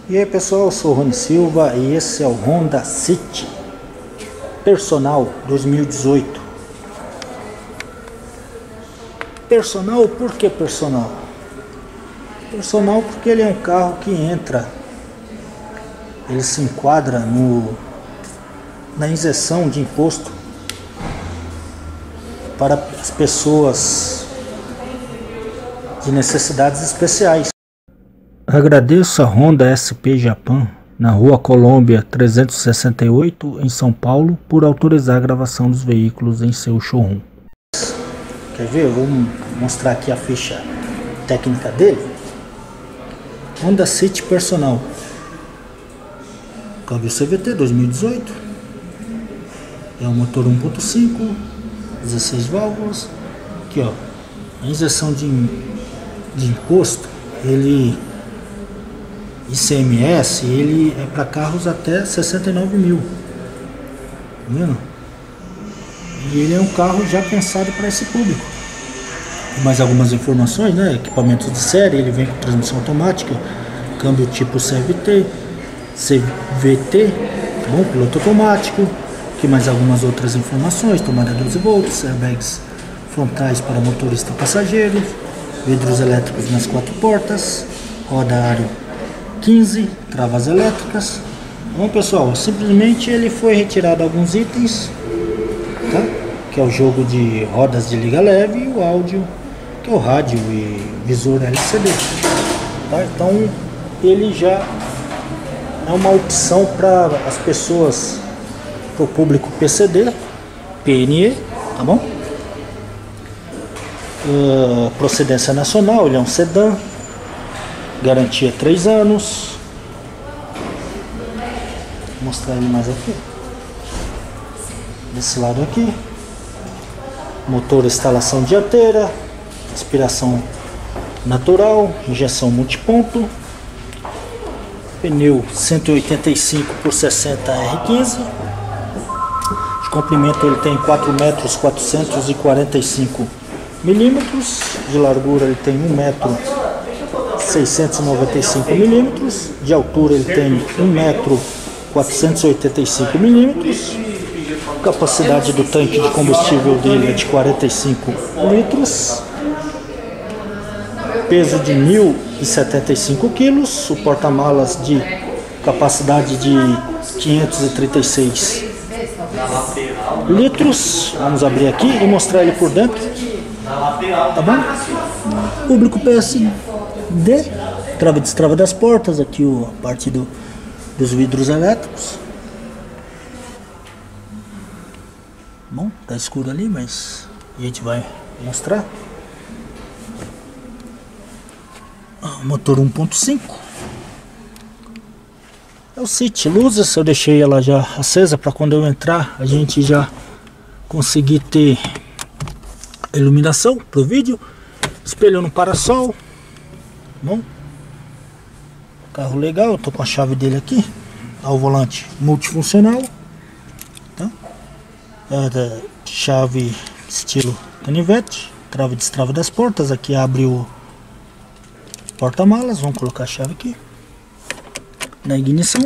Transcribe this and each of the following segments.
E aí pessoal, eu sou o Rony Silva e esse é o Honda City Personal 2018. Personal, por que personal? Personal porque ele é um carro que ele se enquadra na isenção de imposto para as pessoas de necessidades especiais. Agradeço a Honda SP Japan, na Rua Colômbia 368, em São Paulo, por autorizar a gravação dos veículos em seu showroom. Quer ver? Eu vou mostrar aqui a ficha técnica dele. Honda City Personal. Câmbio CVT 2018. É um motor 1.5, 16 válvulas. Aqui ó, a isenção de imposto, ICMS, ele é para carros até 69 mil, tá vendo? E ele é um carro já pensado para esse público. Mais algumas informações, né? Equipamentos de série, ele vem com transmissão automática, câmbio tipo CVT, tá bom? Piloto automático, aqui mais algumas outras informações, tomada 12 volts, airbags frontais para motorista e passageiro, vidros elétricos nas 4 portas, roda aro 15, travas elétricas. Bom pessoal, simplesmente ele foi retirado alguns itens, tá? Que é o jogo de rodas de liga leve e o áudio, que é o rádio e visor LCD, tá? Então ele já é uma opção para as pessoas, para o público PCD, PNE, tá bom? Procedência nacional, ele é um sedã. Garantia 3 anos. Vou mostrar ele mais aqui. Desse lado aqui. Motor instalação dianteira. Aspiração natural. Injeção multiponto. Pneu 185 por 60 R15. De comprimento ele tem 4 metros 445 milímetros. De largura ele tem 1 metro 695 milímetros, de altura ele tem 1 metro 485 milímetros, capacidade do tanque de combustível dele é de 45 litros, peso de 1.075 quilos, o porta-malas de capacidade de 536 litros. Vamos abrir aqui e mostrar ele por dentro, tá bom? Público PSD, trava e destrava das portas, aqui a parte dos vidros elétricos. Bom, tá escuro ali, mas a gente vai mostrar. Motor 1.5. É o City Luzes, eu deixei ela já acesa para quando eu entrar a gente já conseguir ter iluminação pro vídeo. Espelho no para-sol. Bom, carro legal, eu tô com a chave dele aqui. Ao volante multifuncional, tá? Chave estilo canivete, trava e destrava das portas. Aqui abre o porta-malas. Vamos colocar a chave aqui na ignição,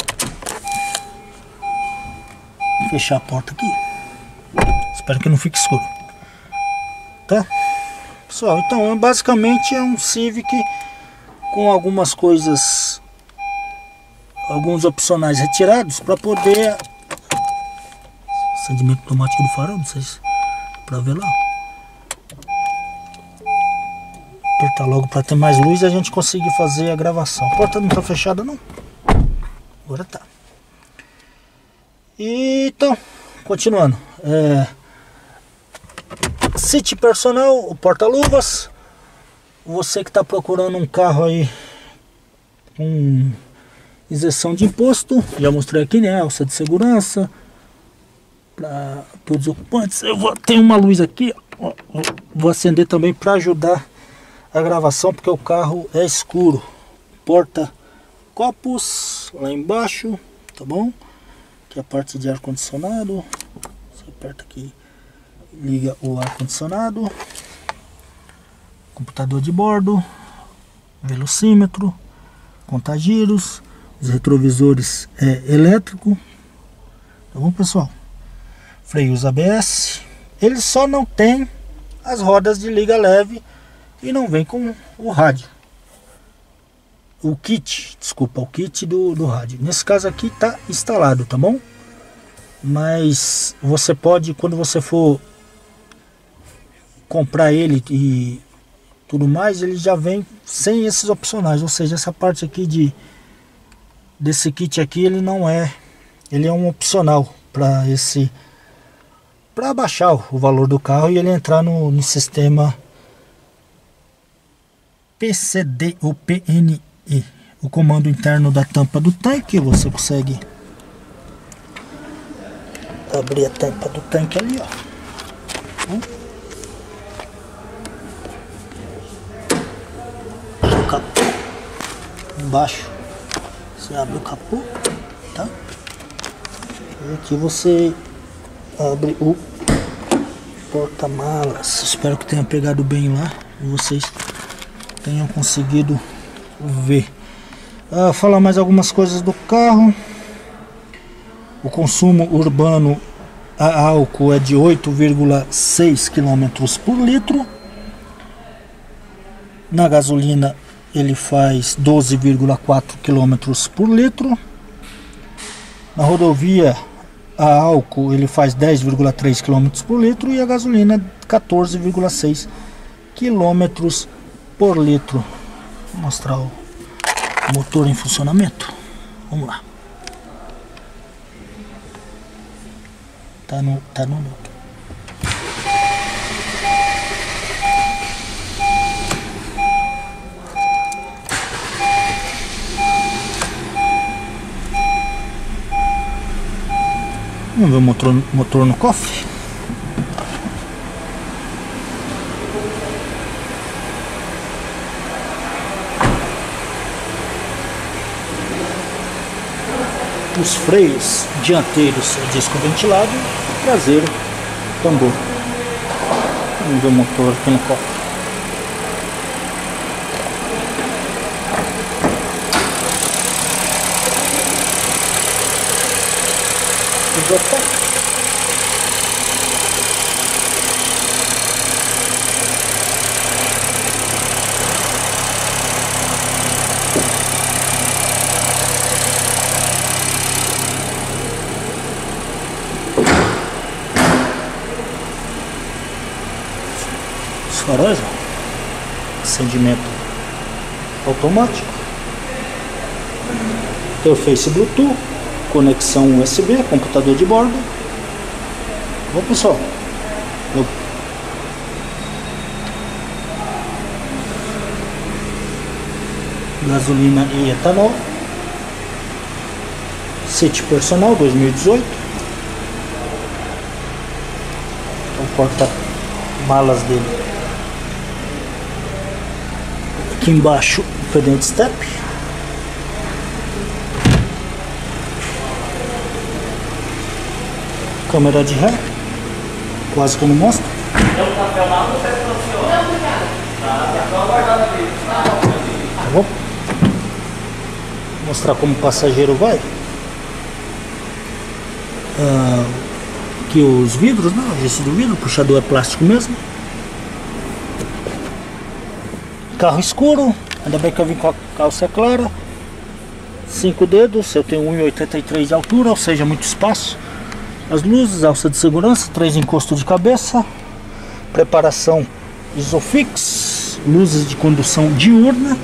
fechar a porta aqui. Espero que não fique escuro, tá? Pessoal, então basicamente é um Civic com algumas coisas, alguns opcionais retirados para poder acendimento automático do farol, não sei se para ver lá. Apertar logo para ter mais luz e a gente conseguir fazer a gravação. A porta não está fechada não. Agora tá. Então, continuando. City Personal, o porta-luvas. Você que está procurando um carro aí com isenção de imposto, já mostrei aqui, né? Alça de segurança para todos os ocupantes. Tem uma luz aqui, ó, vou acender também para ajudar a gravação, porque o carro é escuro. Porta copos lá embaixo, tá bom? Aqui a parte de ar condicionado. Você aperta aqui, liga o ar condicionado. Computador de bordo, velocímetro, contagiros, Os retrovisores é elétrico. Tá bom, pessoal? Freios ABS. Ele só não tem as rodas de liga leve e não vem com o rádio. O kit do rádio. Nesse caso aqui tá instalado, tá bom? Mas você pode, quando você for comprar ele e tudo mais, ele já vem sem esses opcionais. Ou seja, essa parte aqui desse kit aqui, ele não é, ele é um opcional para esse, para baixar o valor do carro e ele entrar no sistema PCD ou PNE, o comando interno da tampa do tanque. Você consegue abrir a tampa do tanque ali, ó. O capô embaixo, você abre o capô, tá? E aqui você abre o porta-malas. Espero que tenha pegado bem lá e vocês tenham conseguido ver. Falar mais algumas coisas do carro. O consumo urbano a álcool é de 8,6 km por litro. Na gasolina ele faz 12,4 km por litro. Na rodovia a álcool ele faz 10,3 km por litro e a gasolina 14,6 km por litro. Vou mostrar o motor em funcionamento. Vamos lá. Tá no neutro. Vamos ver o motor no cofre. Os freios dianteiros é disco ventilado, traseiro tambor. Vamos ver o motor aqui no cofre. Os faróis, acendimento automático, interface Bluetooth, conexão USB, computador de bordo. Bom, pessoal, gasolina e etanol, City Personal 2018, então porta-malas dele. Aqui embaixo o pedente step, câmera de ré, quase que eu não mostro. Tá bom? Vou mostrar como o passageiro vai. Aqui os vidros, né? O gesso do vidro, o puxador é plástico mesmo. Carro escuro, ainda bem que eu vim com a calça clara. 5 dedos, eu tenho 1,83 de altura, ou seja, muito espaço. As luzes, alça de segurança, 3 encostos de cabeça, preparação Isofix, luzes de condução diurna.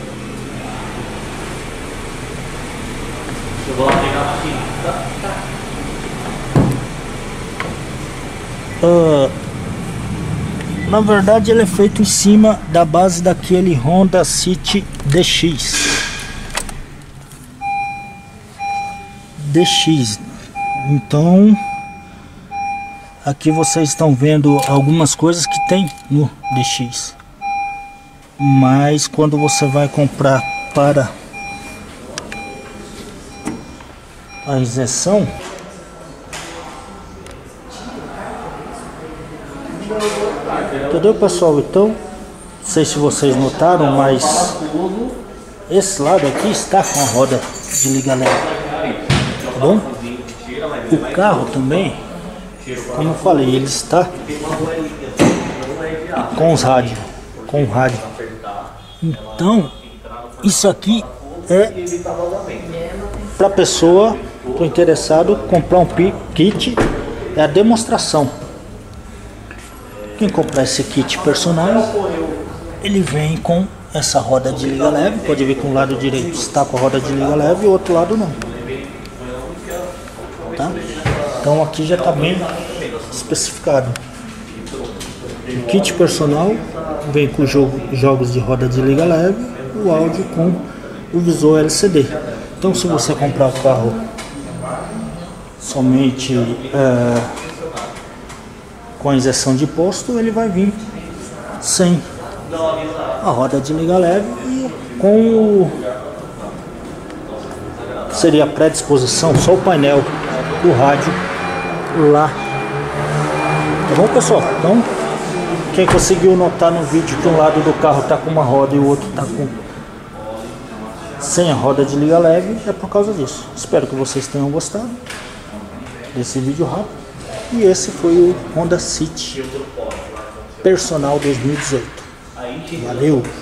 Eu vou lá pegar a máquina, tá? Na verdade ele é feito em cima da base daquele Honda City DX. Então aqui vocês estão vendo algumas coisas que tem no DX, mas quando você vai comprar para a injeção, entendeu, pessoal? Então, não sei se vocês notaram, mas esse lado aqui está com a roda de liga leve, tá bom? O carro também, como eu falei, ele está com os rádios, com o rádio. Então, isso aqui é para pessoa, para o interessado comprar um kit, é a demonstração. Quem comprar esse kit personal, ele vem com essa roda de liga leve. Pode ver que um lado direito está com a roda de liga leve e o outro lado não, tá? Então aqui já está bem especificado. O kit personal vem com jogos de roda de liga leve, o áudio com o visor LCD. Então se você comprar o carro somente com a injeção de posto, ele vai vir sem a roda de liga leve e com seria a predisposição, só o painel do rádio lá. Tá bom, pessoal? Então quem conseguiu notar no vídeo que um lado do carro está com uma roda e o outro está com sem a roda de liga leve, é por causa disso. Espero que vocês tenham gostado desse vídeo rápido. E esse foi o Honda City Personal 2018. Valeu!